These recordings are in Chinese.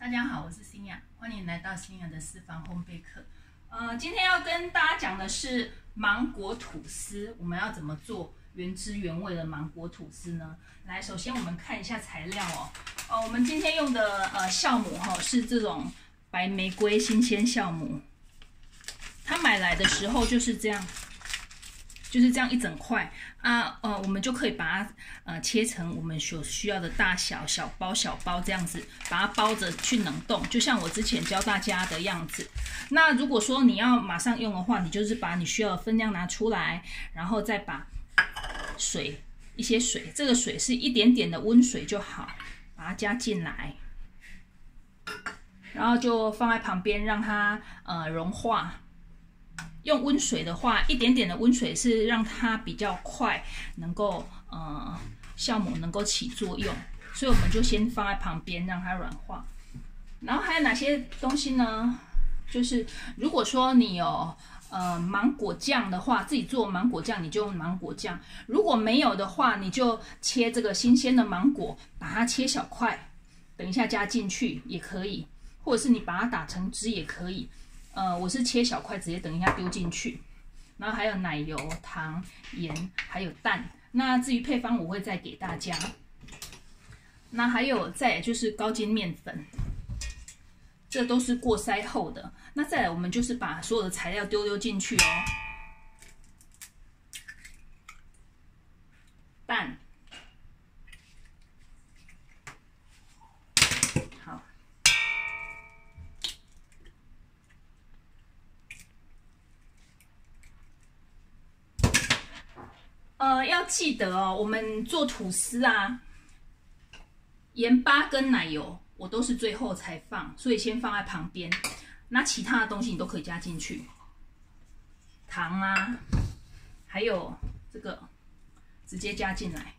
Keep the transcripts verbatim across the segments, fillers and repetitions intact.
大家好，我是新雅，欢迎来到新雅的私房烘焙课。呃，今天要跟大家讲的是芒果吐司，我们要怎么做原汁原味的芒果吐司呢？来，首先我们看一下材料哦。哦，我们今天用的呃酵母哈、哦、是这种白玫瑰新鲜酵母，它买来的时候就是这样。就是这样一整块啊，呃，我们就可以把它呃切成我们所需要的大小，小包小包这样子，把它包着去冷冻，就像我之前教大家的样子。那如果说你要马上用的话，你就是把你需要的分量拿出来，然后再把水一些水，这个水是一点点的温水就好，把它加进来，然后就放在旁边让它呃融化。用温水的话，一点点的温水是让它比较快能够呃酵母能够起作用，所以我们就先放在旁边让它软化。然后还有哪些东西呢？就是如果说你有呃芒果酱的话，自己做芒果酱你就用芒果酱；如果没有的话，你就切这个新鲜的芒果，把它切小块，等一下加进去也可以，或者是你把它打成汁也可以。呃，我是切小块，直接等一下丢进去。然后还有奶油、糖、盐，还有蛋。那至于配方，我会再给大家。那还有再来就是高筋面粉，这都是过筛后的。那再来，我们就是把所有的材料丢丢进去哦。蛋。呃，要记得哦，我们做吐司啊，盐巴跟奶油我都是最后才放，所以先放在旁边。那其他的东西你都可以加进去，糖啊，还有这个直接加进来。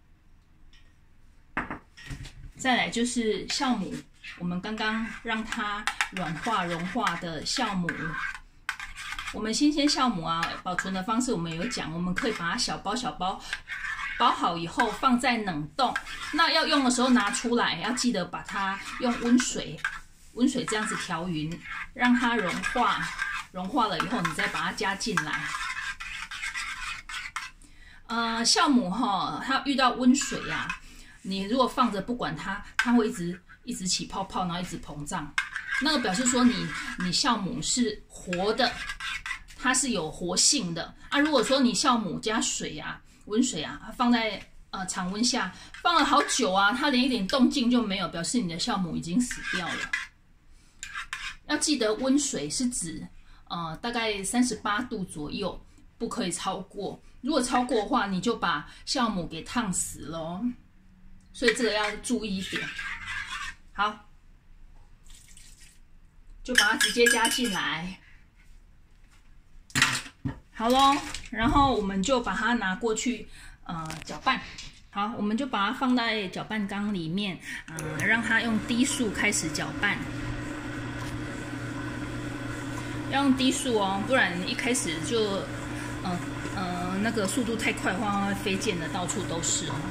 再来就是酵母，我们刚刚让它软化融化的酵母。我们新鲜酵母啊，保存的方式我们有讲，我们可以把它小包小包包好以后放在冷冻。那要用的时候拿出来，要记得把它用温水，温水这样子调匀，让它融化。融化了以后，你再把它加进来。呃，酵母哈，它遇到温水啊，你如果放着不管它，它会一直一直起泡泡，然后一直膨胀。那个表示说你你酵母是活的。它是有活性的啊！如果说你酵母加水啊、温水啊，放在呃常温下放了好久啊，它连一点动静就没有，表示你的酵母已经死掉了。要记得温水是指呃大概三十八度左右，不可以超过。如果超过的话，你就把酵母给烫死了哦。所以这个要注意一点。好，就把它直接加进来。好咯，然后我们就把它拿过去，呃，搅拌。好，我们就把它放在搅拌缸里面，呃，让它用低速开始搅拌。要用低速哦，不然一开始就，呃呃，那个速度太快的话，会飞溅的到处都是哦。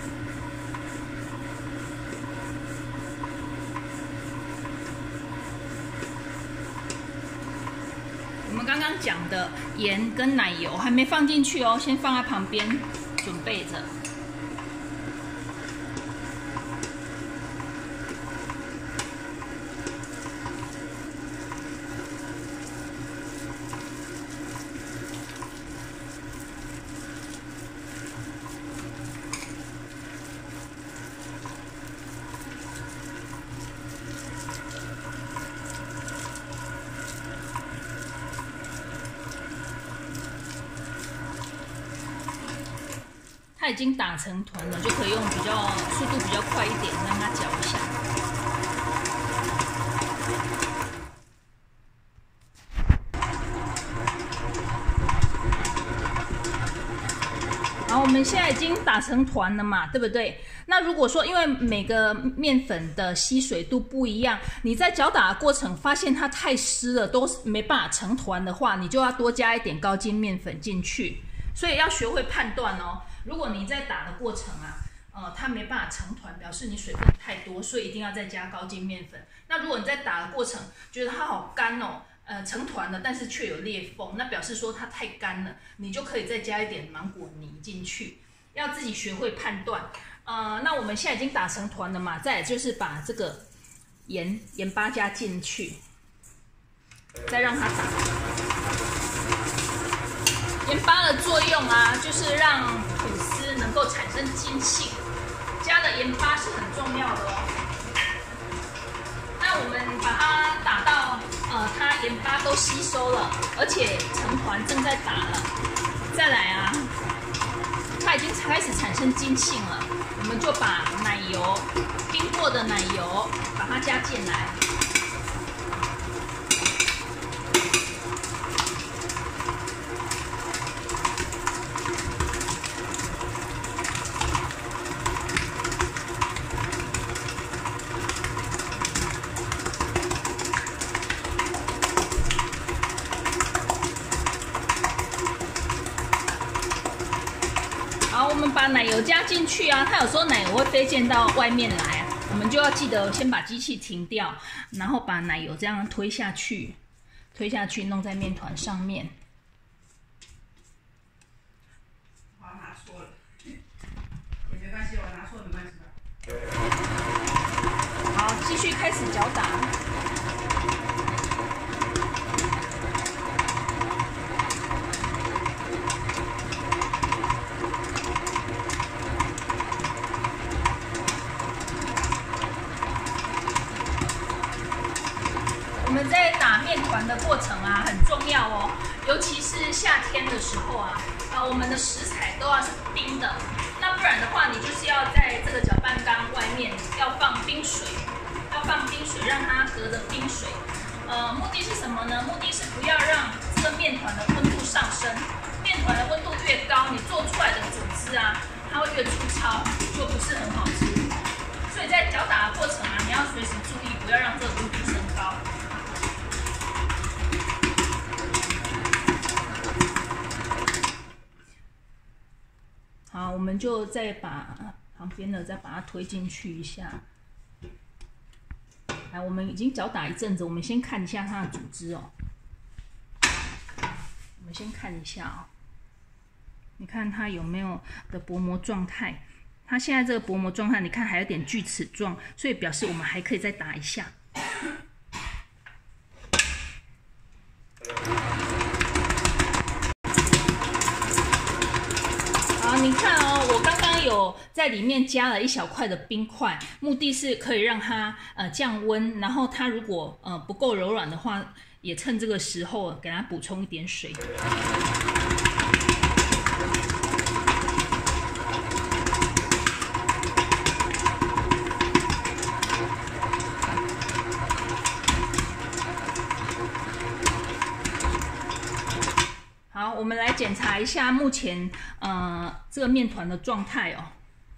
我们刚刚讲的盐跟奶油还没放进去哦，先放在旁边准备着。它已经打成团了，就可以用比较速度比较快一点，让它搅一下。好，我们现在已经打成团了嘛，对不对？那如果说因为每个面粉的吸水度不一样，你在搅打的过程发现它太湿了，都没办法成团的话，你就要多加一点高筋面粉进去。所以要学会判断哦。如果你在打的过程啊， 呃，它没办法成团，表示你水分太多，所以一定要再加高筋面粉。那如果你在打的过程觉得它好干哦，呃，成团了，但是却有裂缝，那表示说它太干了，你就可以再加一点芒果泥进去，要自己学会判断。呃，那我们现在已经打成团了嘛，再来就是把这个盐盐巴加进去，再让它打。盐巴的作用啊，就是让吐司能够产生筋性，加的盐巴是很重要的哦。那我们把它打到呃，它盐巴都吸收了，而且成团正在打了。再来啊，它已经开始产生筋性了，我们就把奶油冰过的奶油把它加进来。好，我们把奶油加进去啊，它有时候奶油会飞溅到外面来，我们就要记得先把机器停掉，然后把奶油这样推下去，推下去弄在面团上面。 我拿错了，也没关系，我拿错没关系吧。 好，继续开始搅打。我们在打面团的过程啊，很重要哦，尤其是夏天的时候啊，啊，我们的食材都要是冰的，那不然的话，你就是要在这个搅拌缸外面要放冰水，要放冰水让它隔着冰水，呃，目的是什么呢？目的是不要让这个面团的温度上升，面团的温度越高，你做出来的组织啊，它会越粗糙，就不是很好吃。所以在搅打的过程啊，你要随时注意，不要让这个温度升高。好，我们就再把旁边的再把它推进去一下。来，我们已经搅打一阵子，我们先看一下它的组织哦。我们先看一下哦，你看它有没有的薄膜状态？它现在这个薄膜状态，你看还有点锯齿状，所以表示我们还可以再打一下。好，你看哦，我刚刚有在里面加了一小块的冰块，目的是可以让它呃降温，然后它如果呃不够柔软的话，也趁这个时候给它补充一点水。好，我们来检查一下目前呃这个面团的状态哦。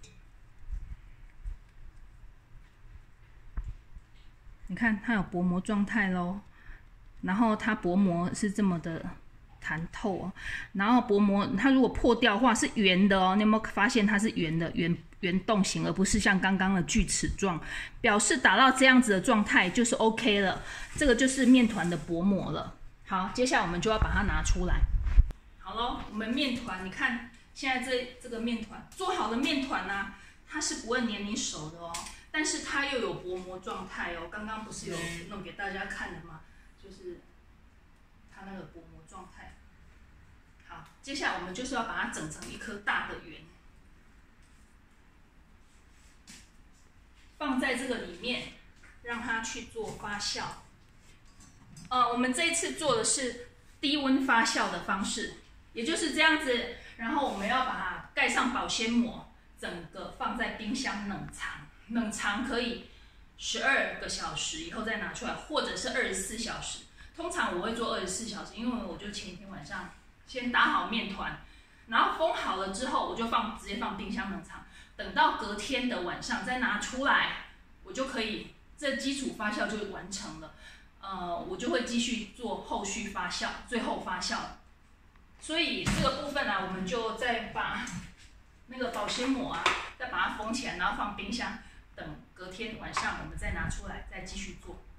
你看它有薄膜状态咯，然后它薄膜是这么的弹透哦，然后薄膜它如果破掉的话是圆的哦，你有没有发现它是圆的圆圆洞型，而不是像刚刚的锯齿状，表示打到这样子的状态就是 OK 了，这个就是面团的薄膜了。好，接下来我们就要把它拿出来。好咯，我们面团，你看现在这这个面团做好的面团呢、啊，它是不会黏你手的哦，但是它又有薄膜状态哦。刚刚不是有弄给大家看的吗？就是它那个薄膜状态。好，接下来我们就是要把它整成一颗大的圆，放在这个里面，让它去做发酵。呃，我们这一次做的是低温发酵的方式。也就是这样子，然后我们要把它盖上保鲜膜，整个放在冰箱冷藏，冷藏可以十二个小时以后再拿出来，或者是二十四小时。通常我会做二十四小时，因为我就前一天晚上先打好面团，然后封好了之后，我就放直接放冰箱冷藏，等到隔天的晚上再拿出来，我就可以这基础发酵就完成了。呃，我就会继续做后续发酵，最后发酵。所以这个部分呢、啊，我们就再把那个保鲜膜啊，再把它封起来，然后放冰箱，等隔天晚上我们再拿出来再继续做。